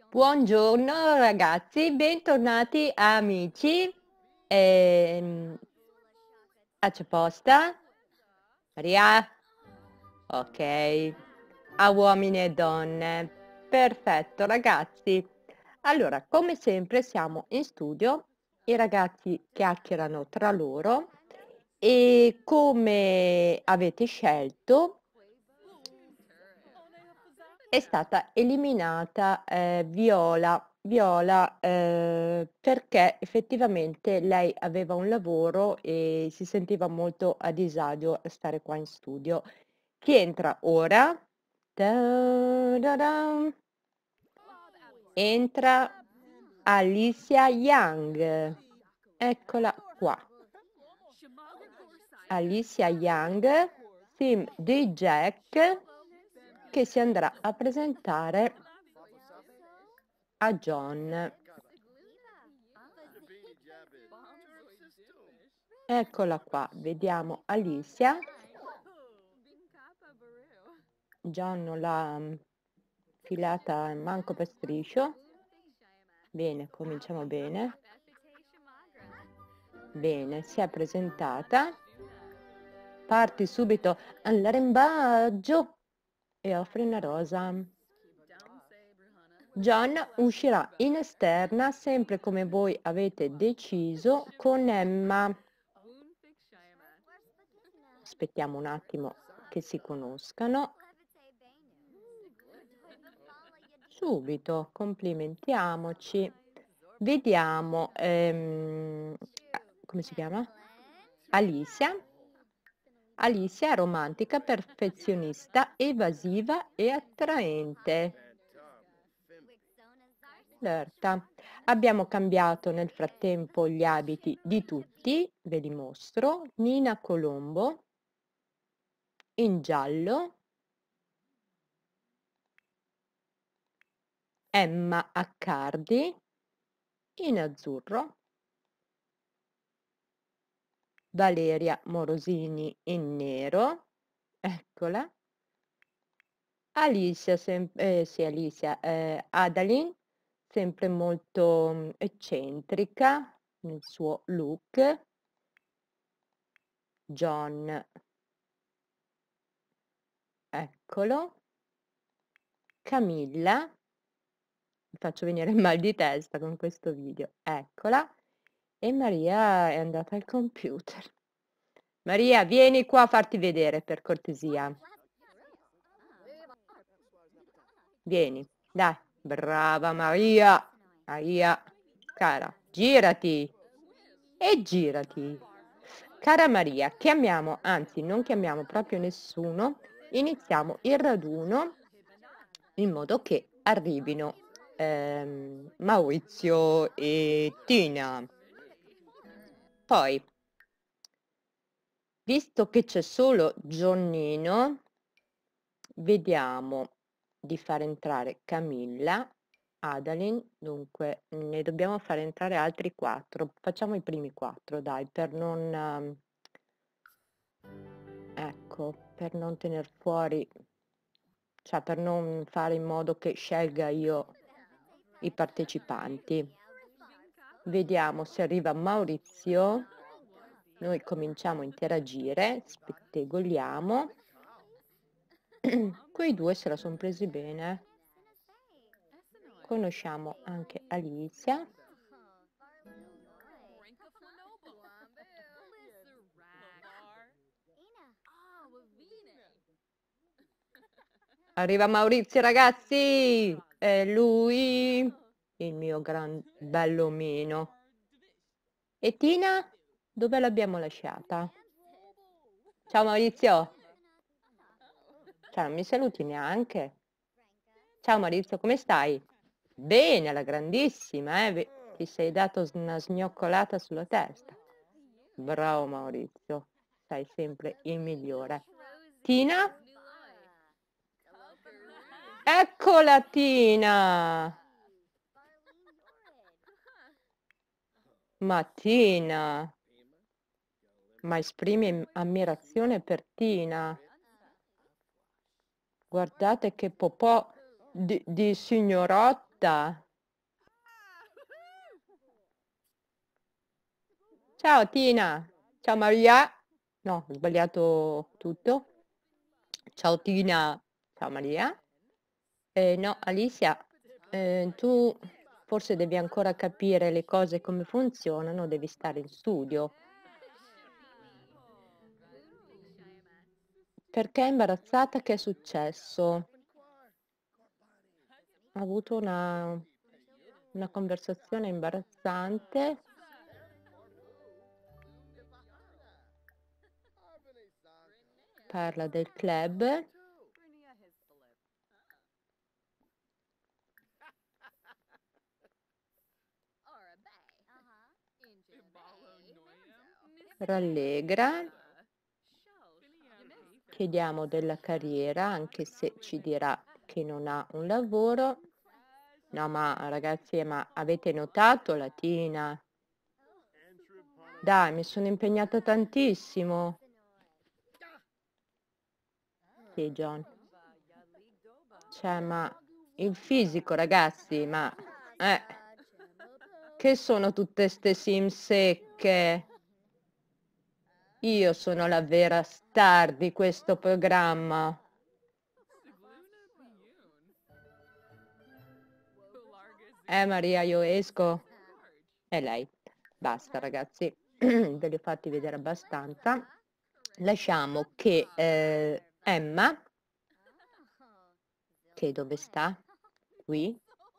Buongiorno ragazzi, bentornati amici. Ehm, Faccio posta? Maria? Ok. A uomini e donne. Perfetto ragazzi. Allora, come sempre siamo in studio, i ragazzi chiacchierano tra loro e come avete scelto è stata eliminata, Viola, perché effettivamente lei aveva un lavoro e si sentiva molto a disagio a stare qua in studio. Chi entra ora? Ta-da-dam. Entra Alicia Young. Eccola qua. Alicia Young, Sim di Jack, che si andrà a presentare a John. Eccola qua, vediamo Alicia. John non l'ha filata manco per striscio. Bene, cominciamo bene. Bene, si è presentata. Parti subito all'arrembaggio e offri una rosa. John uscirà in esterna sempre come voi avete deciso con Emma. Aspettiamo un attimo che si conoscano. Subito, complimentiamoci. Vediamo, come si chiama? Alicia. Alicia è romantica, perfezionista, evasiva e attraente. Certa. Abbiamo cambiato nel frattempo gli abiti di tutti, ve li mostro. Nina Colombo in giallo, Emma Accardi in azzurro, Valeria Morosini in nero, eccola. Alicia, Adalyn, sempre molto eccentrica nel suo look. John, eccolo. Camilla, mi faccio venire il mal di testa con questo video, eccola. E Maria è andata al computer. Maria, vieni qua a farti vedere per cortesia. Vieni, dai, brava Maria. Maria, cara, girati e girati. Cara Maria, chiamiamo, anzi non chiamiamo proprio nessuno, iniziamo il raduno in modo che arrivino Maurizio e Tina. Poi, visto che c'è solo Gionnino, vediamo di far entrare Camilla, Adalyn, dunque ne dobbiamo fare entrare altri 4. Facciamo i primi 4, dai, per non ecco, per non tener fuori, cioè per non fare in modo che scelga io i partecipanti. Vediamo se arriva Maurizio. Noi cominciamo a interagire, spettegoliamo. Quei due se la sono presi bene. Conosciamo anche Alicia. Arriva Maurizio, ragazzi! È lui, il mio gran bello omino. E Tina? Dove l'abbiamo lasciata? Ciao Maurizio! Cioè, non mi saluti neanche. Ciao Maurizio, come stai? Bene, alla grandissima, ti sei dato una sgnoccolata sulla testa. Bravo Maurizio, sei sempre il migliore. Tina? Eccola Tina! Ma Tina! Ma esprime ammirazione per Tina. Guardate che popò di signorotto. brutta. Ciao Tina. Ciao Maria. No, ho sbagliato tutto. Ciao Tina. Ciao Maria. No, Alicia, tu forse devi ancora capire le cose come funzionano, devi stare in studio. Perché è imbarazzata? Che è successo? Ha avuto una conversazione imbarazzante. Parla del club. Rallegra. Chiediamo della carriera, anche se ci dirà che non ha un lavoro. No, ma ragazzi, ma avete notato la Tina? Dai, mi sono impegnata tantissimo. Sì, John. Cioè, ma il fisico, ragazzi, ma... Che sono tutte ste sim secche? Io sono la vera star di questo programma. Maria, io esco. E lei. Basta, ragazzi. Ve li ho fatti vedere abbastanza. Lasciamo che Emma, che dove sta? Qui.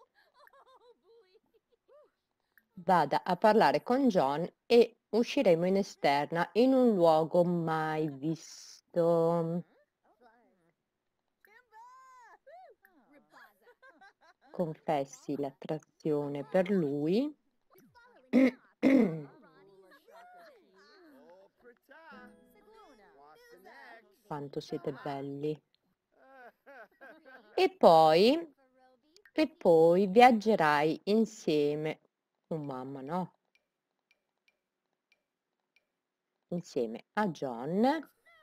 Vada a parlare con John e usciremo in esterna in un luogo mai visto. Confessi l'attrazione per lui. Quanto siete belli. E poi viaggerai insieme. Oh mamma, no. Insieme a John.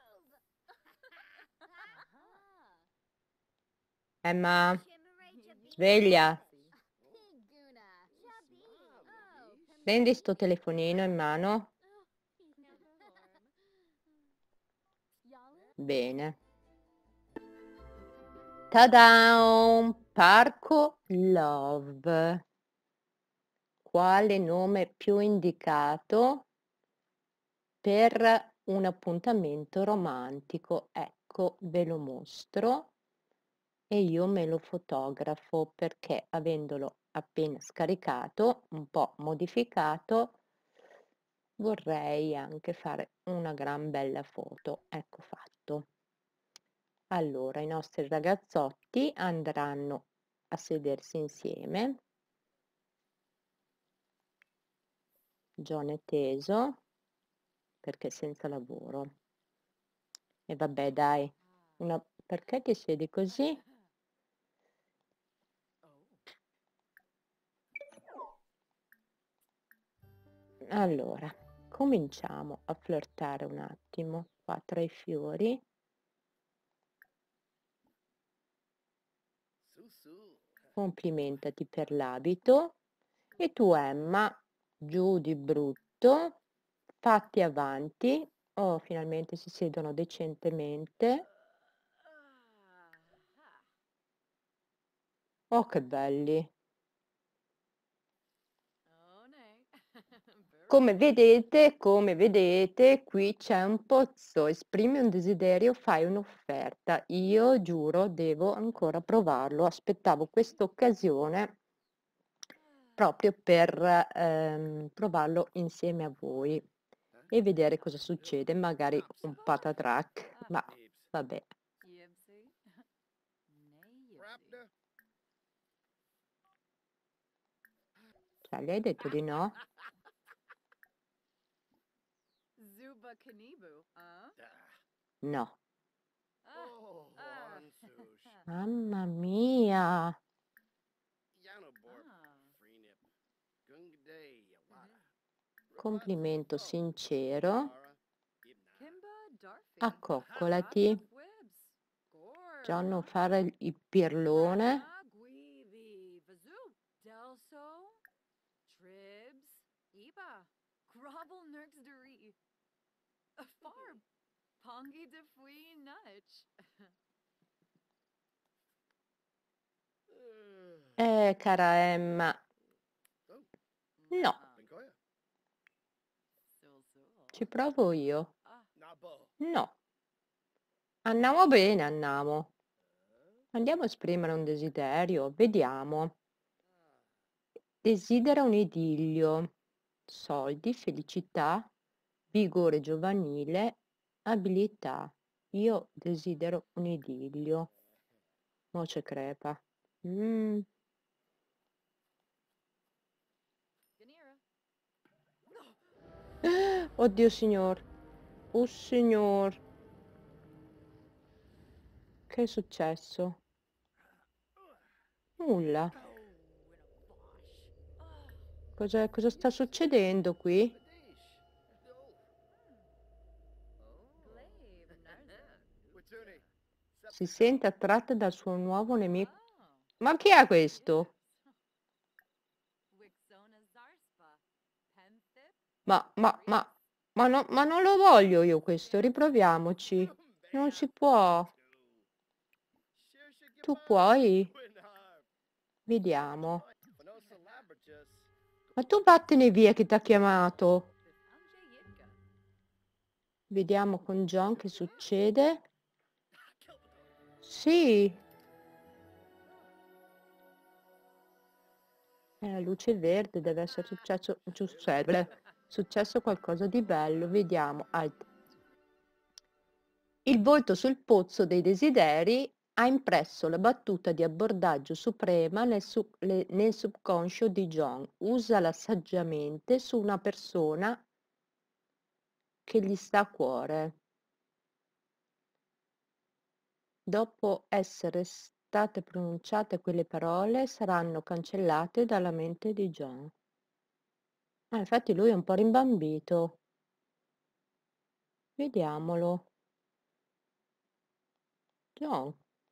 Emma, sveglia. Prendi sto telefonino in mano. Bene. Ta-da! Parco Love. Quale nome più indicato per un appuntamento romantico? Ecco, ve lo mostro e io me lo fotografo perché avendolo appena scaricato, un po' modificato, vorrei anche fare una gran bella foto. Ecco fatto. Allora, i nostri ragazzotti andranno a sedersi insieme. John è teso perché è senza lavoro. E vabbè, dai, perché ti siedi così? Allora, cominciamo a flirtare un attimo qua tra i fiori. Complimentati per l'abito. E tu, Emma, giù di brutto, fatti avanti. Oh, finalmente si sedono decentemente. Oh, che belli. Come vedete, qui c'è un pozzo, esprimi un desiderio, fai un'offerta. Io giuro, devo ancora provarlo. Aspettavo questa occasione proprio per provarlo insieme a voi e vedere cosa succede. Magari un patatrack, ma vabbè. Cioè, gli hai detto di no? No. Mamma mia. Complimento sincero. Accoccolati. John, non fare il pirlone. Cara Emma. No, ci provo io. No. Andiamo bene, andiamo. Andiamo a esprimere un desiderio. Vediamo. Desidera un idillio. Soldi, felicità, vigore giovanile, abilità. Io desidero un idillio. Noce crepa. Mm. Oddio signor. Oh signor. Che è successo? Nulla. Cosa sta succedendo qui? Si sente attratta dal suo nuovo nemico. Ma chi è questo? Ma non lo voglio io questo, riproviamoci. Non si può. Tu puoi? Vediamo. Ma tu vattene via che ti ha chiamato. Vediamo con John che succede. Sì. La luce verde deve essere successo qualcosa di bello. Vediamo. Il volto sul pozzo dei desideri ha impresso la battuta di abbordaggio suprema nel subconscio di John. Usala saggiamente su una persona che gli sta a cuore. Dopo essere state pronunciate quelle parole, saranno cancellate dalla mente di John. Infatti lui è un po' rimbambito. Vediamolo. John,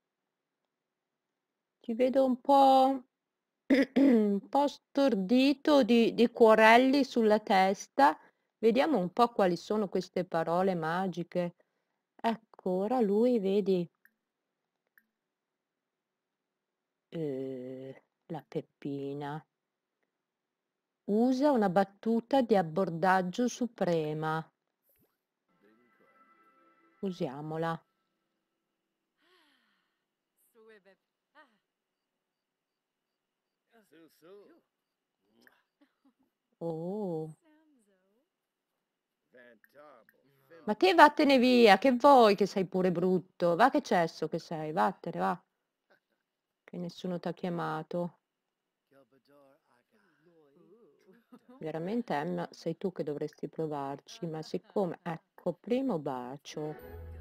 ti vedo un po', un po' stordito di cuorelli sulla testa. Vediamo un po' quali sono queste parole magiche. Ecco, ora lui, vedi, la Peppina. Usa una battuta di abbordaggio suprema. Usiamola. Oh. Ma te vattene via, che vuoi che sei pure brutto? Va che cesso che sei, vattene, va. Che nessuno t'ha chiamato. Veramente Emma, sei tu che dovresti provarci, ma siccome, ecco, primo bacio.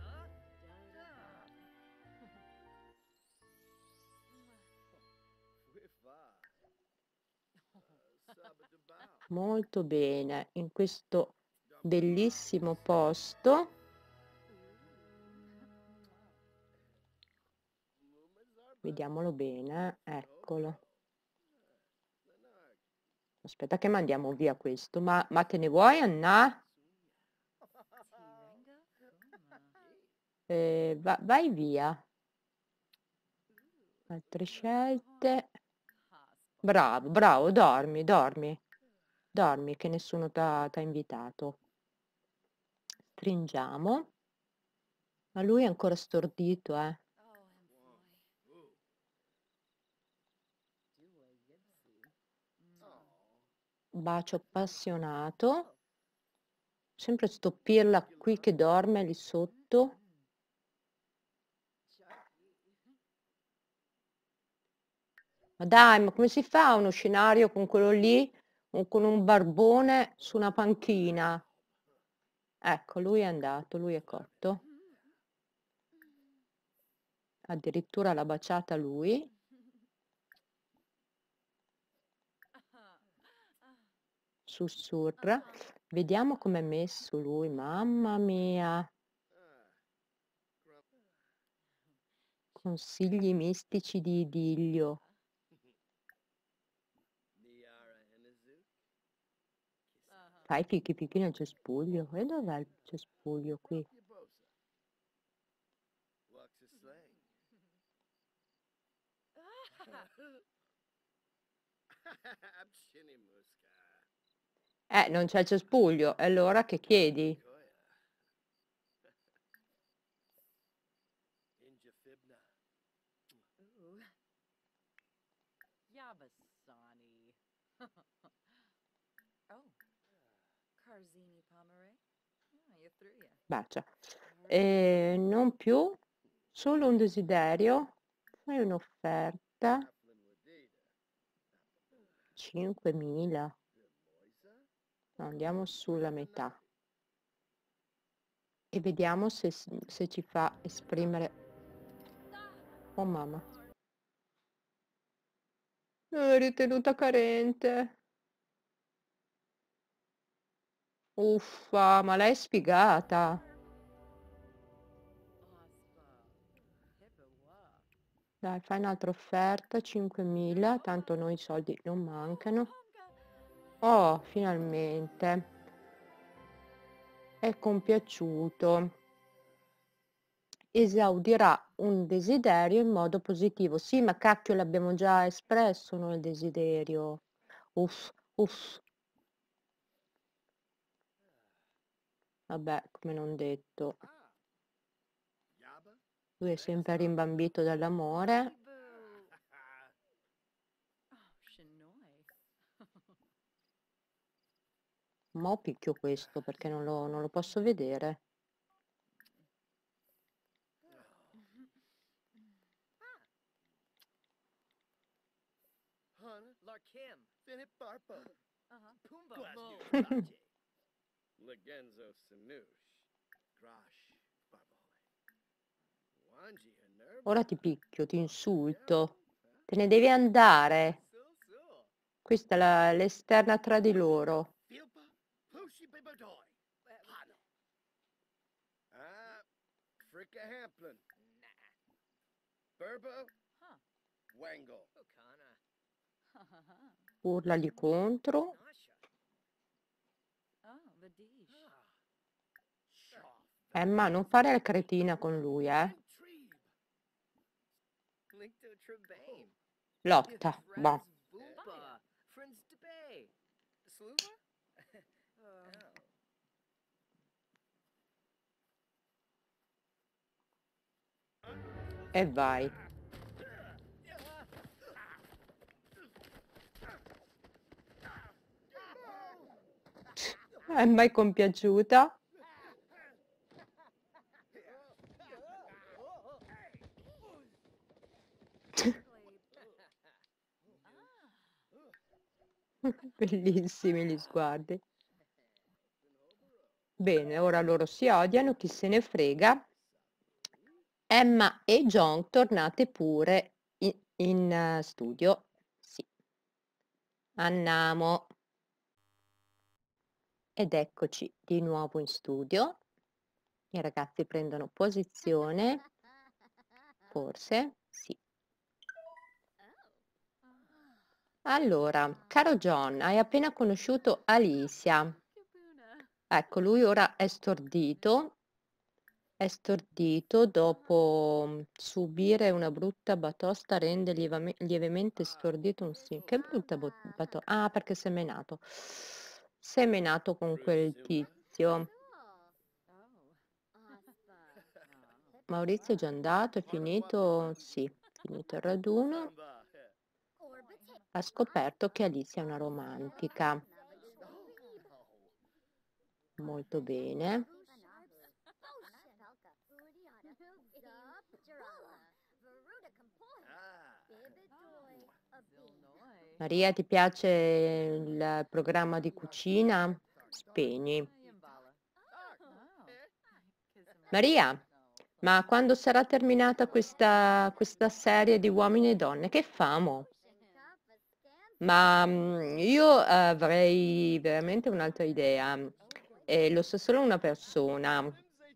Molto bene, in questo bellissimo posto. Vediamolo bene, eccolo. Aspetta che mandiamo via questo, ma te ne vuoi Anna? Vai via. Altre scelte. Bravo, bravo, dormi, dormi. Dormi che nessuno t'ha invitato. Stringiamo. Ma lui è ancora stordito, eh. Bacio appassionato. Sempre sto pirla qui che dorme lì sotto. Ma dai, ma come si fa uno scenario con quello lì, con un barbone su una panchina? Ecco, lui è andato, lui è cotto. Addirittura l'ha baciata lui. Sussurra. Vediamo com'è messo lui, mamma mia. Consigli mistici di idillio. Fai fichi fichi nel cespuglio. E dov'è il cespuglio qui? Non c'è il cespuglio. E allora che chiedi? Yabasani. Oh, Karzini Pomere. You threw ya. Bacia. Non più. Solo un desiderio. Fai un'offerta. 5.000. No, andiamo sulla metà. E vediamo se ci fa esprimere. Oh mamma. Ritenuta carente. Uffa, ma lei è sfigata. Dai, fai un'altra offerta, 5.000, tanto noi i soldi non mancano. Oh, finalmente. È compiaciuto. Esaudirà un desiderio in modo positivo. Sì, ma cacchio, l'abbiamo già espresso noi il desiderio. Uff, uff. Vabbè, come non detto. Lui è sempre rimbambito dall'amore. Ma ho picchio questo perché non lo posso vedere. Ora ti picchio, ti insulto. Te ne devi andare. Questa è l'esterna tra di loro. Urlagli contro. Emma, non fare la cretina con lui, eh. Lotta, boh. E vai. Emma è compiaciuta. Bellissimi gli sguardi. Bene, ora loro si odiano, chi se ne frega. Emma e John, tornate pure in studio. Sì. Andiamo. Ed eccoci di nuovo in studio. I ragazzi prendono posizione. Forse, sì. Allora, caro John, hai appena conosciuto Alicia. Ecco, lui ora è stordito dopo subire una brutta batosta rende lievemente stordito un sì. Che brutta batosta? Ah, perché si è menato. Si è menato con quel tizio. Maurizio è già andato, è finito, sì, finito il raduno. Ha scoperto che Alicia è una romantica. Molto bene. Maria, ti piace il programma di cucina? Spegni. Maria, ma quando sarà terminata questa serie di uomini e donne, che famo? Ma io avrei veramente un'altra idea. Lo so solo una persona.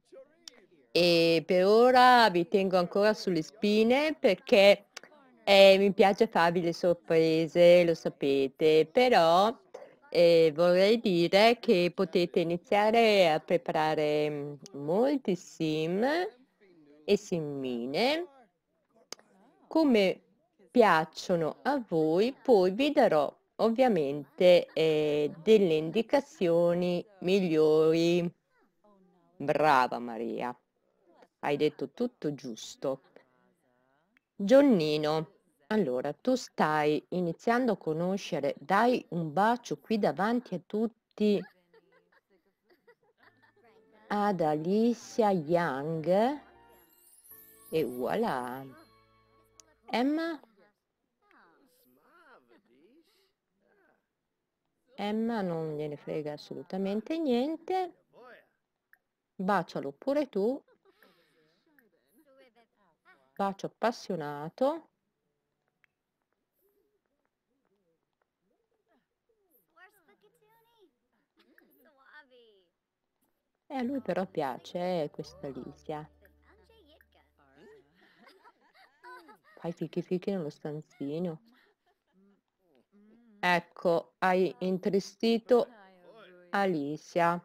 E per ora vi tengo ancora sulle spine perché mi piace farvi le sorprese, lo sapete, però e vorrei dire che potete iniziare a preparare molti sim e simmine come piacciono a voi, poi vi darò ovviamente delle indicazioni migliori. Brava Maria, hai detto tutto giusto. Gionnino, allora tu stai iniziando a conoscere, dai un bacio qui davanti a tutti ad Alicia Young e voilà. Emma? Emma non gliene frega assolutamente niente. Bacialo pure tu. Bacio appassionato. E a lui però piace questa Alicia. Fai fichi fichi nello stanzino. Ecco, hai intristito Alicia.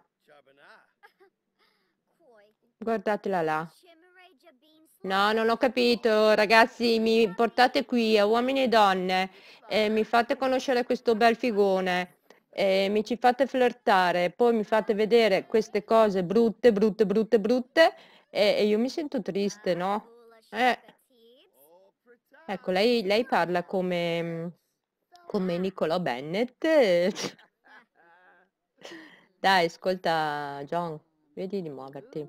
Guardatela là. No, non ho capito, ragazzi, mi portate qui a uomini e donne, mi fate conoscere questo bel figone, mi ci fate flirtare, poi mi fate vedere queste cose brutte, brutte, brutte, brutte, e io mi sento triste, no? Ecco, lei parla come Nicolò Bennett. Dai, ascolta, John, vedi di muoverti.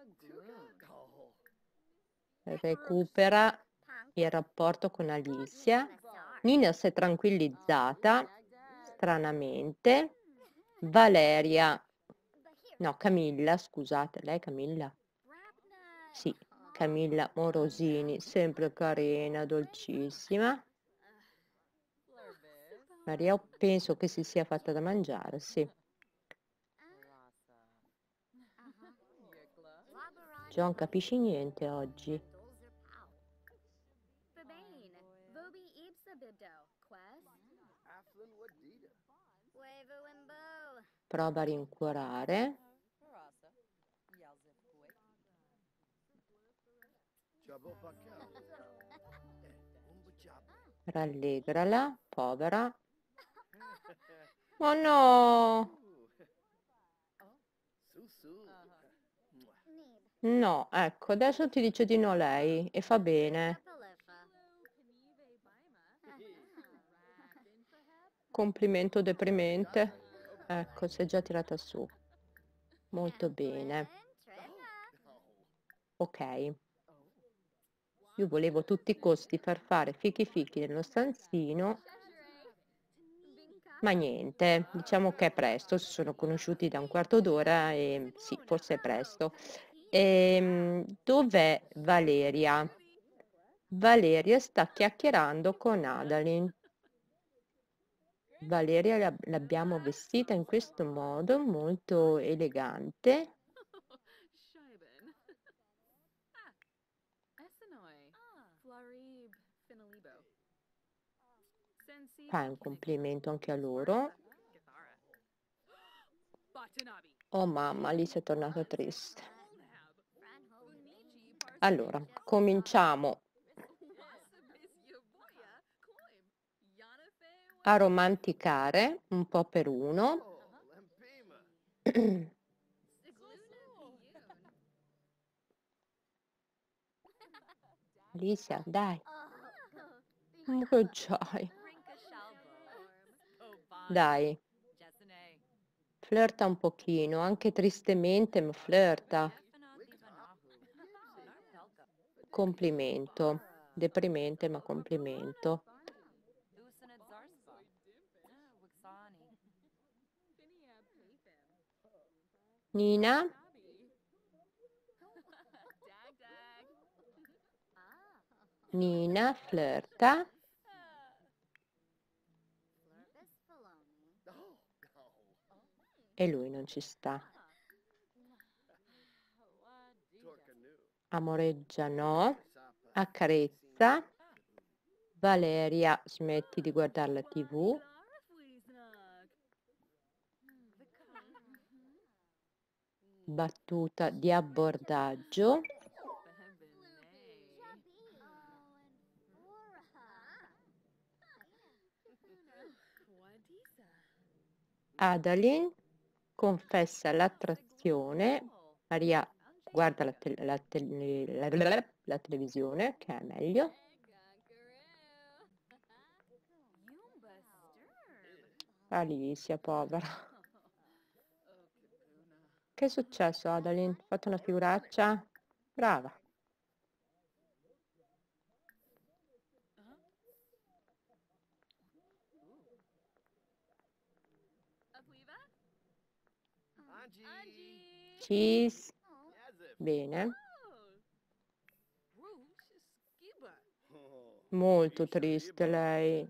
Recupera il rapporto con Alicia. Nina si è tranquillizzata, stranamente. Valeria, no, Camilla, scusate, lei è Camilla? Sì, Camilla Morosini, sempre carina, dolcissima. Maria penso che si sia fatta da mangiare, sì. John, capisci niente oggi? Prova a rincuorare. Rallegrala, povera. Oh no! No, ecco, adesso ti dice di no lei e fa bene. Complimento deprimente. Ecco, si è già tirata su. Molto bene. Ok. Io volevo a tutti i costi far fare fichi fichi nello stanzino, ma niente, diciamo che è presto, si sono conosciuti da un quarto d'ora e sì, forse è presto. Dov'è Valeria? Valeria sta chiacchierando con Adalyn. Valeria l'abbiamo vestita in questo modo molto elegante. Fai un complimento anche a loro. Oh mamma, lì si è tornato triste. Allora, cominciamo a romanticare un po' per uno. Alicia, dai. Che c'hai? Dai. Flirta un pochino, anche tristemente, ma flirta. Complimento. Deprimente, ma complimento. Nina? Nina flirta. E lui non ci sta. Amoreggia no. Accarezza. Valeria, smetti di guardare la TV. battuta di abbordaggio. Adalyn confessa l'attrazione. Maria guarda la televisione, che è meglio. Alicia, povera. Che è successo, Adalyn? Hai fatto una figuraccia? Brava. Cheese. Bene. Molto triste lei.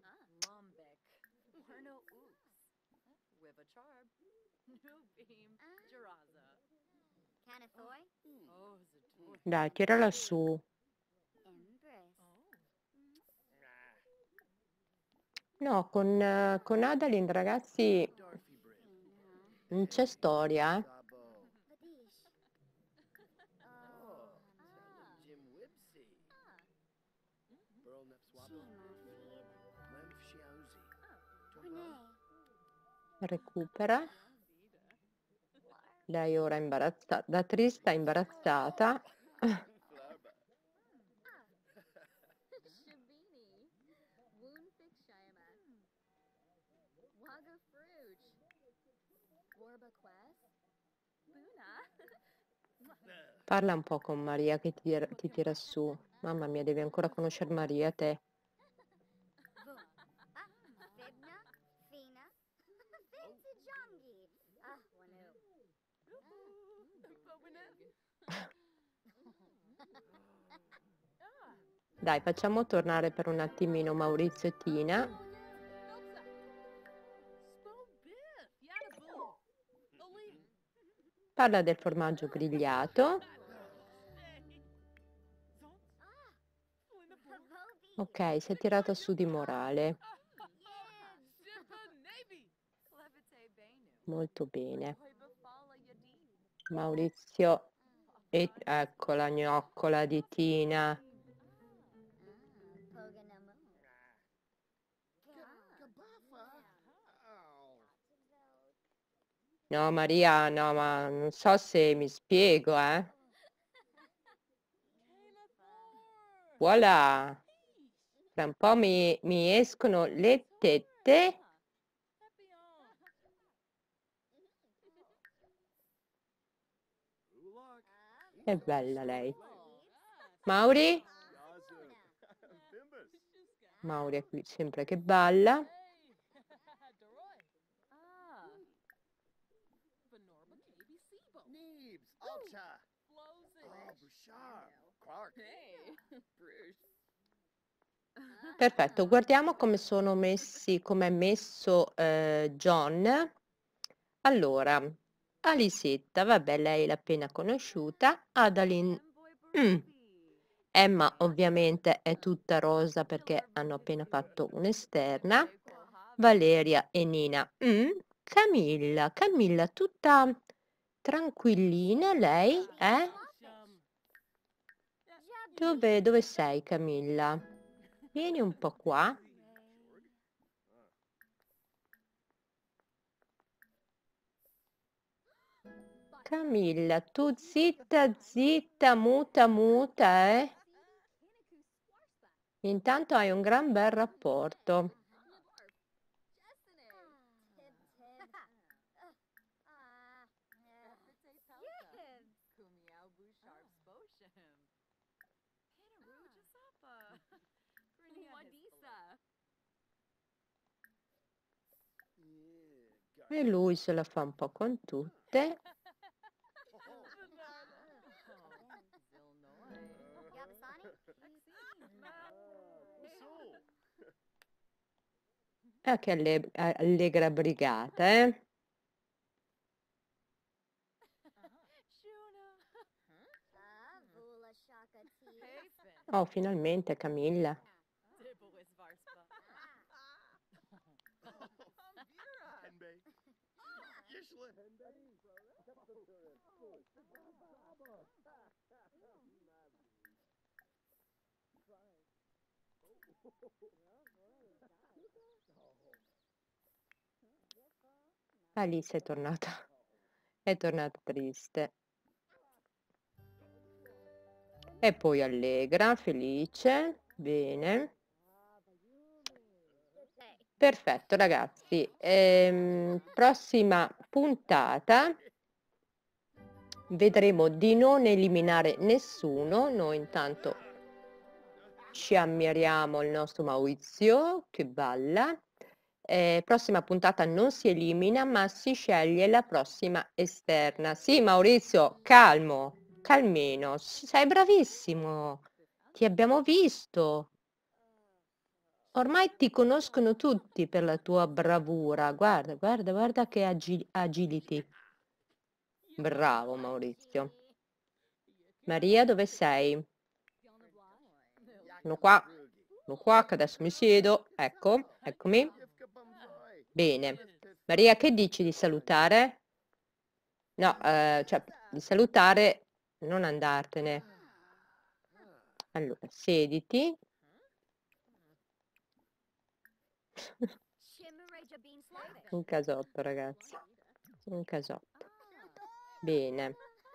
Dai, tirala su. No, con Adalyn, ragazzi, non c'è storia, eh. Recupera. Lei ora è imbarazzata, da triste a imbarazzata. Parla un po' con Maria che ti tira su. Mamma mia, devi ancora conoscere Maria, te. Dai, facciamo tornare per un attimino Maurizio e Tina. Parla del formaggio grigliato. Ok, si è tirato su di morale. Molto bene. Maurizio e ecco la gnoccola di Tina. No, Maria, no, ma non so se mi spiego, eh. Voilà. Tra un po' mi escono le tette. È bella lei. Mauri? Mauri è qui sempre che balla. Perfetto, guardiamo come sono messi, come è messo John. Allora, Alisetta, vabbè, lei l'ha appena conosciuta. Adalyn, Emma ovviamente è tutta rosa perché hanno appena fatto un'esterna. Valeria e Nina. Camilla tutta tranquillina lei, eh? Dove sei, Camilla? Vieni un po' qua. Camilla, tu zitta, muta, eh? Intanto hai un gran bel rapporto. E lui se la fa un po' con tutte. Che allegra brigata, eh? Oh, finalmente Camilla. Alice è tornata triste. E poi allegra, felice, bene. Perfetto ragazzi, prossima puntata vedremo di non eliminare nessuno. Noi intanto ci ammiriamo il nostro Maurizio che balla. Prossima puntata non si elimina ma si sceglie la prossima esterna. Sì Maurizio, calmino, sei bravissimo, ti abbiamo visto. Ormai ti conoscono tutti per la tua bravura. Guarda che agility. Bravo Maurizio. Maria, dove sei? Sono qua che adesso mi siedo. Ecco, eccomi. Bene. Maria, che dici di salutare? No, cioè di salutare, non andartene. Allora, siediti. Un casotto, ragazzi. Un casotto. Bene.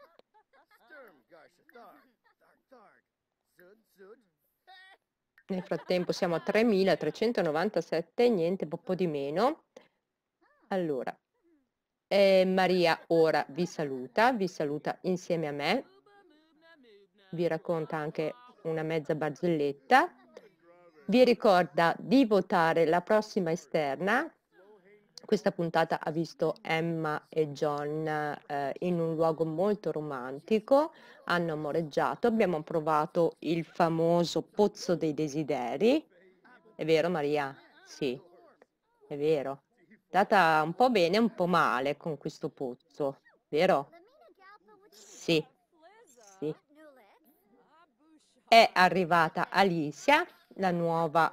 Nel frattempo siamo a 3.397, niente, un po' di meno. Allora, Maria ora vi saluta insieme a me, vi racconta anche una mezza barzelletta, vi ricorda di votare la prossima esterna. Questa puntata ha visto Emma e John in un luogo molto romantico, hanno amoreggiato, abbiamo provato il famoso pozzo dei desideri. È vero Maria? Sì, è vero. È andata un po' bene, un po' male con questo pozzo, vero? Sì, sì. È arrivata Alicia, la nuova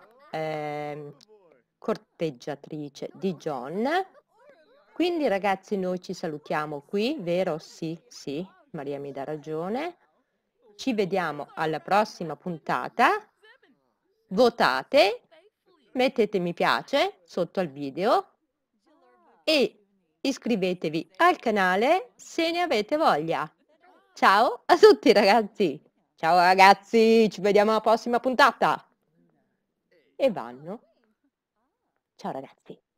corteggiatrice di John. Quindi ragazzi noi ci salutiamo qui, vero? Sì, sì, Maria mi dà ragione. Ci vediamo alla prossima puntata. Votate, mettete mi piace sotto al video e iscrivetevi al canale se ne avete voglia. Ciao a tutti ragazzi. Ciao ragazzi, ci vediamo alla prossima puntata. E vanno. Ciao ragazzi.